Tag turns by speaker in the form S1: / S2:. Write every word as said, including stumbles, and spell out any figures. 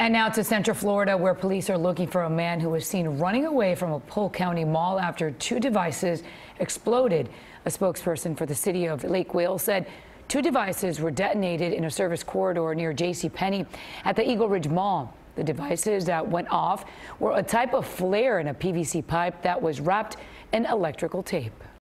S1: And now to Central Florida, where police are looking for a man who was seen running away from a Polk County mall after two devices exploded. A spokesperson for the city of Lake Wales said two devices were detonated in a service corridor near J C Penney at the Eagle Ridge Mall. The devices that went off were a type of flare in a P V C pipe that was wrapped in electrical tape.